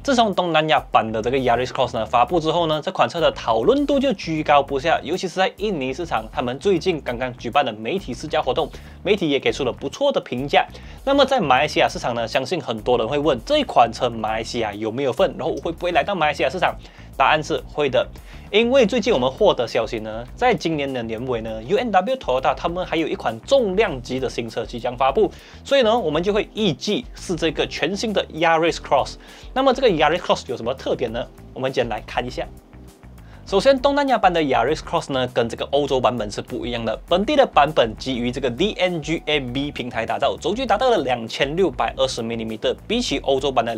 自从东南亚版的这个 Yaris Cross 呢发布之后呢，这款车的讨论度就居高不下，尤其是在印尼市场，他们最近刚刚举办的媒体试驾活动，媒体也给出了不错的评价。那么在马来西亚市场呢，相信很多人会问这一款车马来西亚有没有份，然后会不会来到马来西亚市场？答案是会的，因为最近我们获得消息呢，在今年的年尾呢 ，UNW Toyota 他们还有一款重量级的新车即将发布，所以呢，我们就会预计是这个全新的 Yaris Cross。那么这个 Yaris Cross 有什么特点呢？我们先来看一下。首先，东南亚版的 Yaris Cross 呢，跟这个欧洲版本是不一样的。本地的版本基于这个 DNGA-B 平台打造，轴距达到了2620mm，比起欧洲版的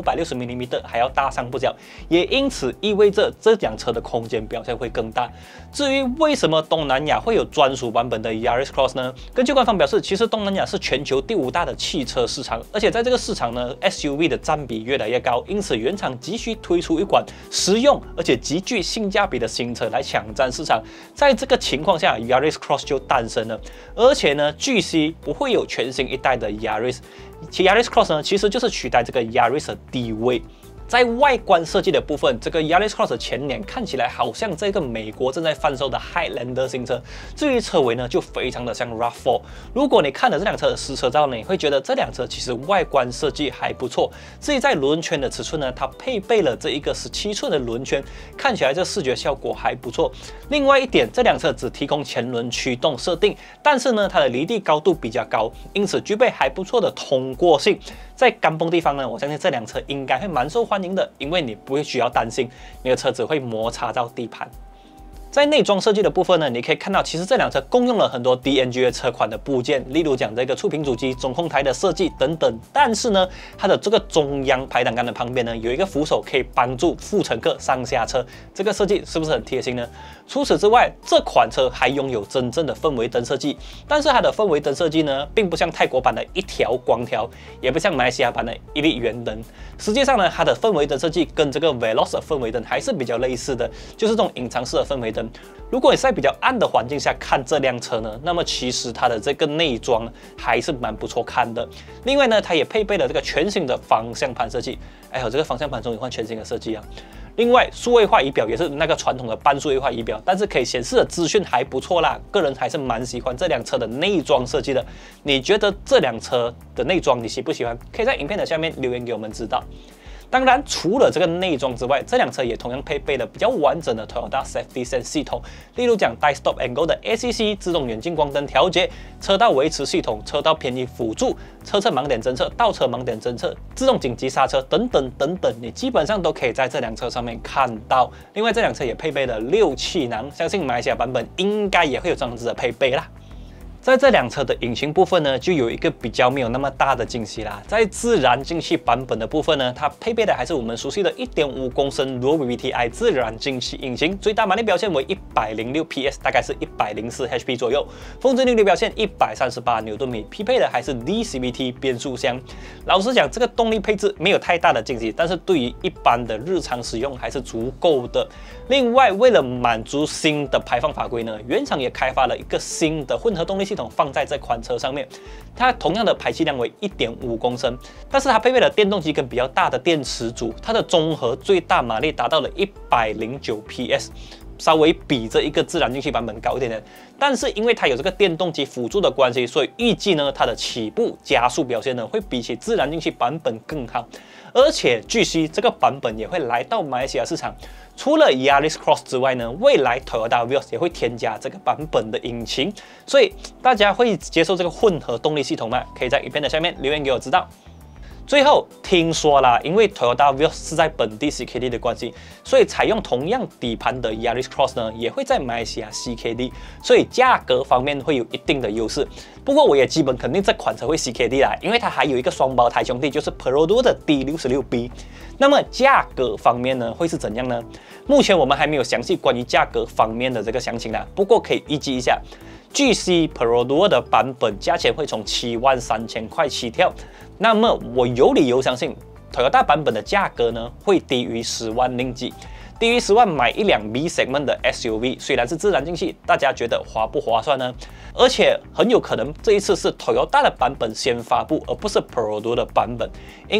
2560mm还要大上不小，也因此意味着这辆车的空间表现会更大。至于为什么东南亚会有专属版本的 Yaris Cross 呢？根据官方表示，其实东南亚是全球第5大的汽车市场，而且在这个市场呢 ，SUV 的占比越来越高，因此原厂急需推出一款实用而且极具性价比的新车来抢占市场。在这个情况下 ，Yaris Cross 就诞生了。而且呢，据悉不会有全新一代的 Yaris。Yaris Cross 呢，其实就是取代这个 Yaris 的地位。在外观设计的部分，这个 Yaris Cross 的前脸看起来好像这个美国正在贩售的 Highlander 新车，至于车尾呢，就非常的像 RAV4。如果你看了这辆车的实车照呢，你会觉得这辆车其实外观设计还不错。至于在轮圈的尺寸呢，它配备了这一个17寸的轮圈，看起来这视觉效果还不错。另外一点，这辆车只提供前轮驱动设定，但是呢，它的离地高度比较高，因此具备还不错的通过性。在干崩地方呢，我相信这辆车应该会蛮受欢迎的，因为你不会需要担心你的车子会摩擦到地盘。在内装设计的部分呢，你可以看到，其实这辆车共用了很多 DNGA 车款的部件，例如讲这个触屏主机、中控台的设计等等。但是呢，它的这个中央排挡杆的旁边呢，有一个扶手可以帮助副乘客上下车，这个设计是不是很贴心呢？除此之外，这款车还拥有真正的氛围灯设计，但是它的氛围灯设计呢，并不像泰国版的一条光条，也不像马来西亚版的一粒圆灯。实际上呢，它的氛围灯设计跟这个 Veloz 的氛围灯还是比较类似的，就是这种隐藏式的氛围灯。如果你是在比较暗的环境下看这辆车呢，那么其实它的这个内装还是蛮不错看的。另外呢，它也配备了这个全新的方向盘设计。哎呦，这个方向盘终于换全新的设计啊！另外，数位化仪表也是那个传统的半数位化仪表，但是可以显示的资讯还不错啦。个人还是蛮喜欢这辆车的内装设计的。你觉得这辆车的内装你喜不喜欢？可以在影片的下面留言给我们知道。当然，除了这个内装之外，这辆车也同样配备了比较完整的 Toyota Safety Sense 系统，例如讲 Die Stop and Go 的 ACC 自动远近光灯调节、车道维持系统、车道偏移辅助、车侧盲点侦测、倒车盲点侦测、自动紧急刹车等等等等，你基本上都可以在这辆车上面看到。另外，这辆车也配备了6气囊，相信马来西亚版本应该也会有这样子的配备啦。在这辆车的引擎部分呢，就有一个比较没有那么大的惊喜啦。在自然进气版本的部分呢，它配备的还是我们熟悉的 1.5 公升 Low VVTi 自然进气引擎，最大马力表现为106 PS， 大概是104 HP 左右，峰值扭力表现138牛顿米，匹配的还是 DCVT 变速箱。老实讲，这个动力配置没有太大的惊喜，但是对于一般的日常使用还是足够的。另外，为了满足新的排放法规呢，原厂也开发了一个新的混合动力系统放在这款车上面。它同样的排气量为 1.5 公升，但是它配备了电动机跟比较大的电池组，它的综合最大马力达到了109 PS。稍微比这一个自然进气版本高一点点，但是因为它有这个电动机辅助的关系，所以预计呢它的起步加速表现呢会比起自然进气版本更好。而且据悉这个版本也会来到马来西亚市场。除了 Yaris Cross 之外呢，未来 Toyota Vios 也会添加这个版本的引擎，所以大家会接受这个混合动力系统吗？可以在影片的下面留言给我知道。最后听说啦，因为 Toyota Vios 是在本地 CKD 的关系，所以采用同样底盘的 Yaris Cross 呢，也会在马来西亚 CKD， 所以价格方面会有一定的优势。不过我也基本肯定这款车会 CKD 啦，因为它还有一个双胞胎兄弟，就是 Perodua 的 D66B。那么价格方面呢，会是怎样呢？目前我们还没有详细关于价格方面的这个详情啦，不过可以预计一下。据悉 Perodua 的版本价钱会从73000块起跳，那么我有理由相信 Toyota 版本的价格呢会低于10万令吉。低于10万买一辆 B segment 的 SUV， 虽然是自然进气，大家觉得划不划算呢？而且很有可能这一次是 Toyota 的版本先发布，而不是 Perodua 的版本，因为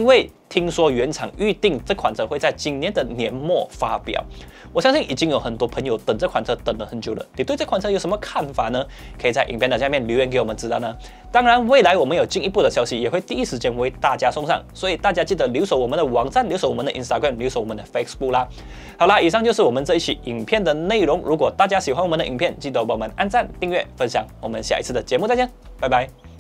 听说原厂预定这款车会在今年的年末发表。我相信已经有很多朋友等这款车等了很久了，你对这款车有什么看法呢？可以在影片的下面留言给我们知道呢。当然，未来我们有进一步的消息也会第一时间为大家送上，所以大家记得留守我们的网站，留守我们的 Instagram， 留守我们的 Facebook 啦。好啦，以上就是我们这一期影片的内容。如果大家喜欢我们的影片，记得帮我们按赞、订阅、分享。我们下一次的节目再见，拜拜。